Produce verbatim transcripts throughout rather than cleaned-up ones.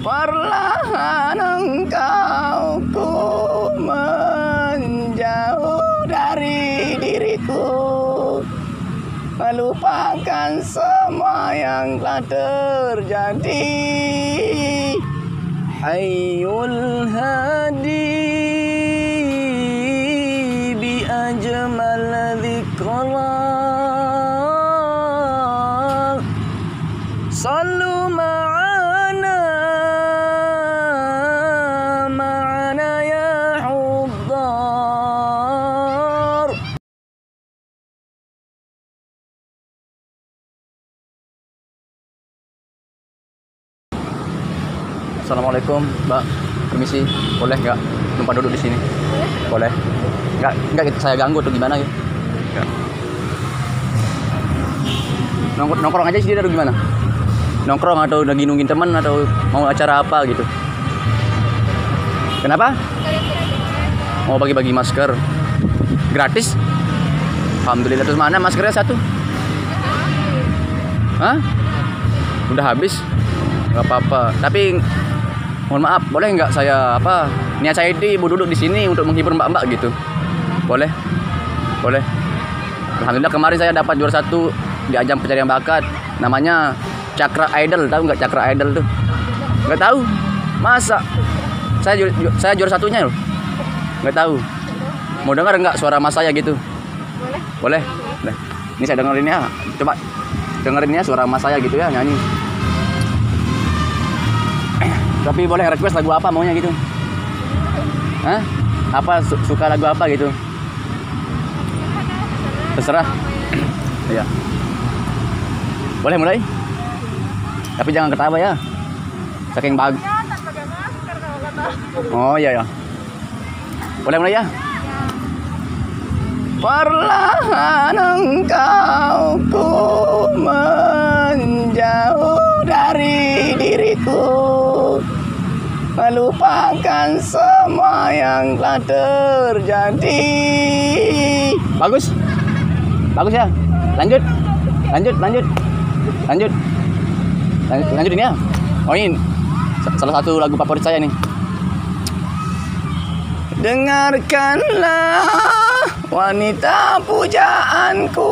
Perlahan engkau ku menjauh dari diriku, melupakan semua yang telah terjadi. Hayyul hadi bi ajmal dzikra, sallu ma'ana ma'ana ya huddar. Assalamualaikum, Mbak. Permisi, boleh nggak numpang duduk di sini? Boleh. Nggak, nggak saya ganggu atau gimana ya? Nongkrong, nongkrong aja sih atau gimana? Nongkrong atau lagi nungguin teman atau mau acara apa gitu? Kenapa? Mau bagi-bagi masker. Gratis? Alhamdulillah. Terus mana maskernya satu? Hah? Udah habis? Gak apa-apa. Tapi mohon maaf, boleh nggak saya apa? Niat saya ini mau duduk di sini untuk menghibur mbak-mbak gitu. Boleh? Boleh. Alhamdulillah kemarin saya dapat juara satu di ajang pencarian bakat. Namanya Cakra Idol. Tahu nggak Cakra Idol tuh? Nggak tahu? Masa? Saya ju saya juara satunya loh. Nggak tahu. Mau dengar nggak suara mas saya gitu? Boleh. Boleh. Ini saya dengerin ya. Coba dengerin ya suara mas saya gitu ya nyanyi. Tapi boleh request lagu apa maunya gitu? Hah? Apa su suka lagu apa gitu? Terserah. Iya. Boleh mulai? Tapi jangan ketawa ya. Saking bagus. Oh iya ya. Boleh mulai ya? Perlahan engkau ku menjauh dari diriku, melupakan semua yang telah terjadi. Bagus? Bagus ya? Lanjut? Lanjut, lanjut. Lanjut. Lanjut, lanjutin ya. Oh ini salah satu lagu favorit saya nih. Dengarkanlah wanita pujaanku,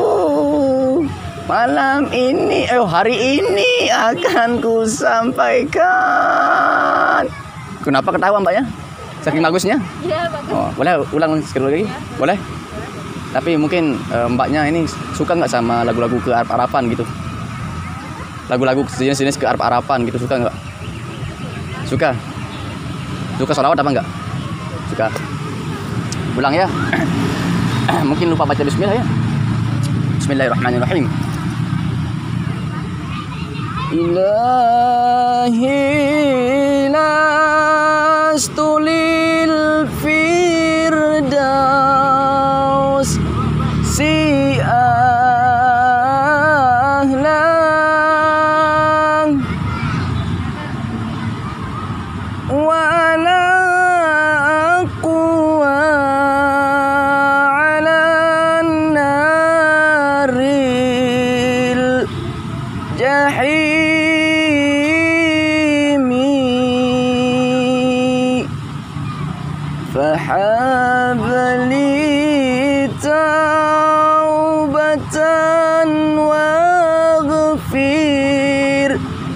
malam ini, eh hari ini akan ku sampaikan. Kenapa ketawa mbaknya? Saking bagusnya? Iya, bagus. Oh, boleh ulang sekali lagi? Ya. Boleh? Tapi mungkin eh, mbaknya ini suka nggak sama lagu-lagu ke Arab-Araban gitu? Lagu-lagu jenis-jenis ke Arab-Araban gitu, suka nggak? Suka? Suka sholawat apa nggak? Suka. Ulang ya. Mungkin lupa baca bismillah ya. Bismillahirrahmanirrahim. Ilahi lastulil firdaus si ahlang wala aqwa ala naril jahimi fahabli taubatan waghfir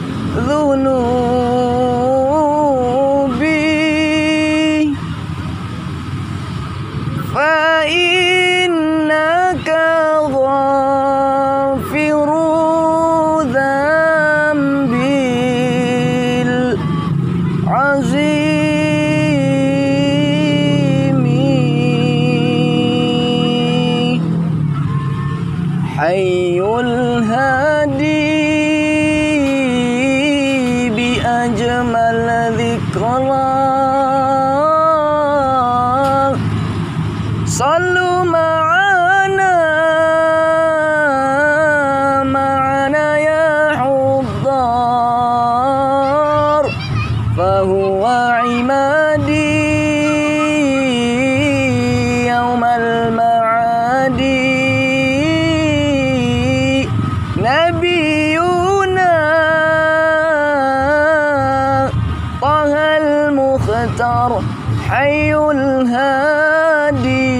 dhunubi fa innaka ghafiru dzambil azimi hayyul hadi bi ajmal dzikra, sallu ma'ana ma'ana ya huddar, fahuwa imadi yaumal ma'adi nabiyuna tarhayyul hadi.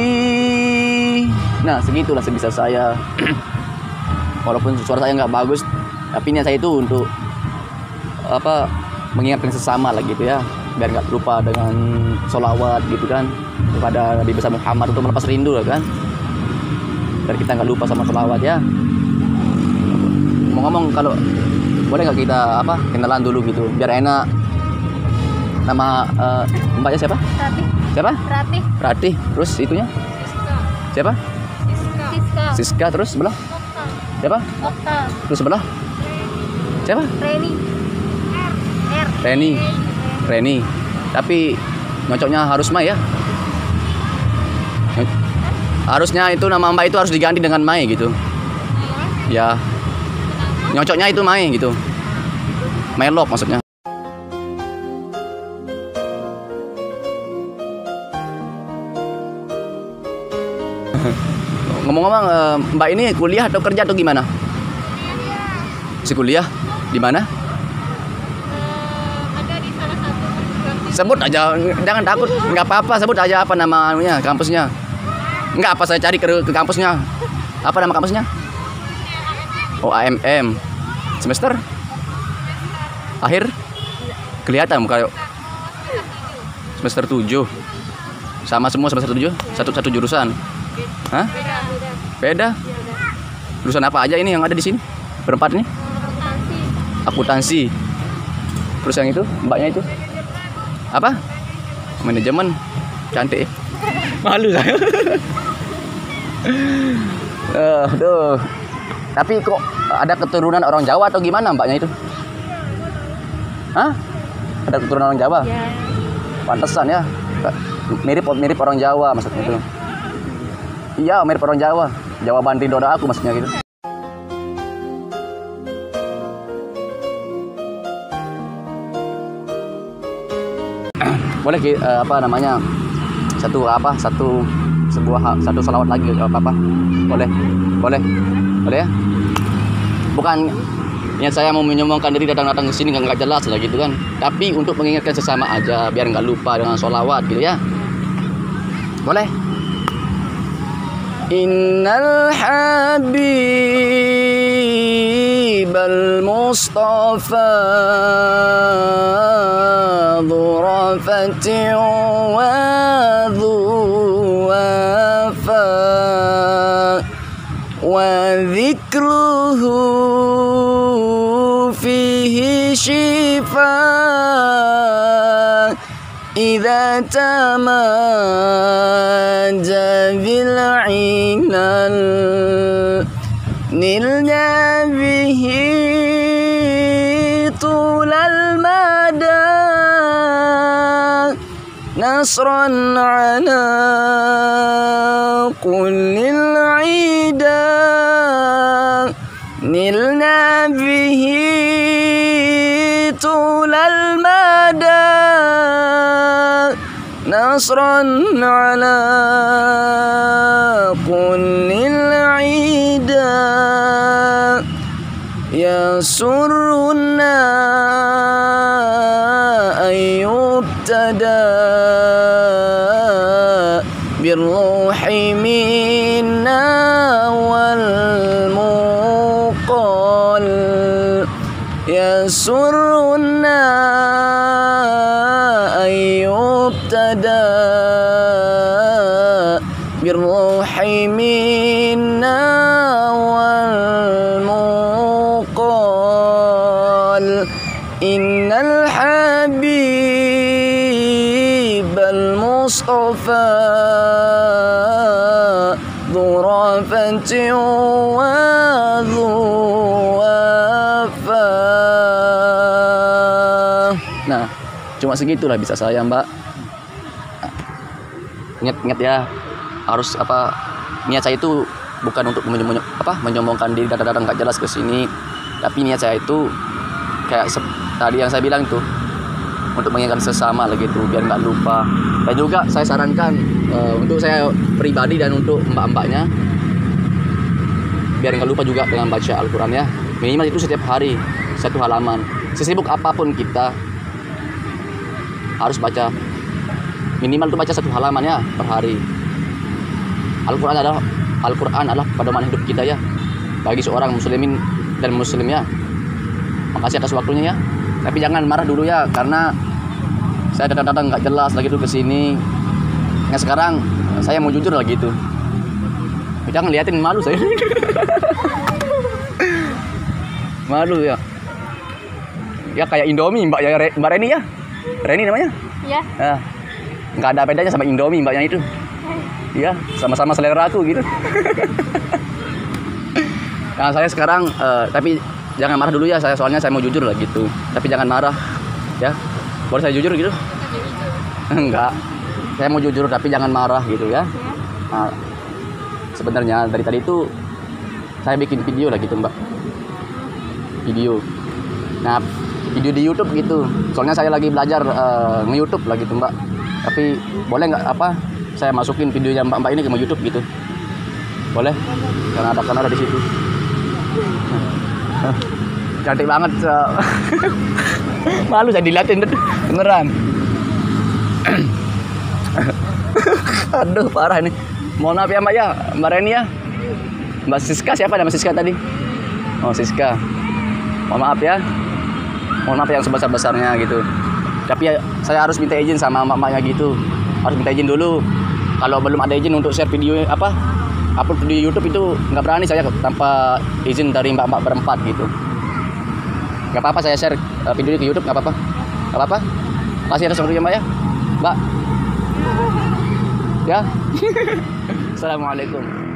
Nah, segitulah sebisa saya. Walaupun suara saya nggak bagus, tapi niat saya itu untuk apa, mengingatkan sesama lah gitu ya, biar nggak lupa dengan sholawat gitu kan kepada Nabi besar Muhammad, untuk melepas rindu lah kan, biar kita nggak lupa sama sholawat ya. Mau ngomong, kalau boleh nggak kita apa kenalan dulu gitu biar enak. Nama uh, mbaknya siapa? Ratih. Siapa? Ratih. Ratih. Terus itunya? Siska. Siapa? Siska. Siska. Terus sebelah? Okta. Siapa? Okta. Terus sebelah? Siapa? Reni. R. R. Reni. Reni. Tapi nyocoknya harus Mai ya. Harusnya itu nama mbak itu harus diganti dengan Mai gitu. Ya. Nyocoknya itu Mai gitu. Melok maksudnya. Ngomong-ngomong, mbak ini kuliah atau kerja atau gimana? Si kuliah di mana? Ada di salah satu kampus. Sebut aja, jangan takut, nggak apa-apa. Sebut aja apa namanya, kampusnya. Nggak apa, saya cari ke, ke kampusnya. Apa nama kampusnya? Oh, A M M. Semester? Akhir? Kelihatan muka. Semester tujuh. Sama semua semester tujuh? Satu satu jurusan. Hah? Beda, beda. Beda? Jurusan apa aja ini yang ada di sini? Berempat nih? Akuntansi. Akuntansi. Terus yang itu, mbaknya itu? Apa? Manajemen. Cantik. Malu saya. Uh, aduh. Tapi kok ada keturunan orang Jawa atau gimana mbaknya itu? Hah? Ada keturunan orang Jawa? Ya. Pantesan ya. Mirip mirip orang Jawa maksudnya itu. Iya, mirip orang Jawa. Jawa Bantri Dora aku maksudnya gitu. Boleh uh, apa namanya? Satu apa? Satu sebuah satu salawat lagi apa apa? Boleh. Boleh. Boleh ya? Bukan niat saya mau menyombongkan diri datang-datang ke sini nggak jelas lah gitu kan. Tapi untuk mengingatkan sesama aja biar nggak lupa dengan sholawat gitu ya. Boleh? Innal habibal mustafa dhurafati wa dhuwafa wa dhikruhu fihi shifa idza tamaja bil ilal nilna bihi tulal mada nasran ala kullil ida nilna bihi tulal mada nasran ala kullil ida yasurruna ayyubtada birruhi minna wal muqal yasurruna ayyubtada birruhi minna wal muqal innal habibal mustafa dhurafati wa dhuwafa. Nah, cuma segitulah bisa saya mbak. Ingat-ingat ya, harus apa, niat saya itu bukan untuk menyombong, apa, menyombongkan diri datang-datang gak jelas ke sini, tapi niat saya itu kayak tadi yang saya bilang tuh, untuk mengingatkan sesama lah gitu biar nggak lupa. Dan juga saya sarankan uh, untuk saya pribadi dan untuk mbak-mbaknya biar nggak lupa juga dengan baca Al-Quran ya, minimal itu setiap hari satu halaman. Sesibuk apapun kita, harus baca minimal tuh baca satu halaman ya per hari. Al-Quran adalah Al-Quran adalah pedoman hidup kita ya, bagi seorang muslimin dan muslim ya. Makasih atas waktunya ya. Tapi jangan marah dulu ya, karena saya kadang-kadang nggak jelas lagi tuh kesini. Nah sekarang saya mau jujur lagi tuh. Jangan liatin, malu saya. Malu ya. Ya kayak Indomie mbak ya, Re- Mbak Reni ya. Reni namanya. Ya. Nah, nggak ada bedanya sama Indomie mbaknya itu. Iya, sama-sama selera aku gitu. Nah saya sekarang, uh, tapi jangan marah dulu ya, saya soalnya saya mau jujur lah gitu. Tapi jangan marah, ya. Boleh saya jujur gitu? Enggak. Saya mau jujur tapi jangan marah gitu ya. Nah, sebenarnya dari tadi itu saya bikin video lah gitu mbak. Video. Nah video di YouTube gitu. Soalnya saya lagi belajar uh, nge-YouTube lah gitu mbak. Tapi boleh nggak apa? Saya masukin videonya mbak-mbak ini ke YouTube gitu. Boleh? Karena ada kamera di situ. Cantik banget. Malu saya dilihatin beneran. Aduh parah ini. Mohon maaf ya mbak ya, Mbak Reni ya. Mbak Siska, siapa nama Siska tadi? Oh Siska. Mohon maaf ya. Mohon maaf yang sebesar-besarnya gitu. Tapi ya, saya harus minta izin sama mbak-mbaknya gitu. Harus minta izin dulu. Kalau belum ada izin untuk share video apa upload di YouTube itu nggak berani saya tanpa izin dari mbak-mbak berempat gitu. Nggak apa-apa saya share uh, video ke YouTube, nggak apa-apa. Nggak apa-apa. Kasih atas waktunya mbak ya. Mbak. Ya. Assalamualaikum.